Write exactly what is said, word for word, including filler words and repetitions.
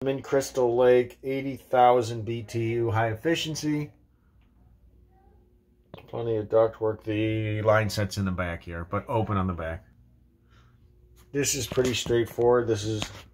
I'm in Crystal Lake, eighty thousand B T U high efficiency. Plenty of ductwork. The line set's in the back here, but open on the back. This is pretty straightforward. This is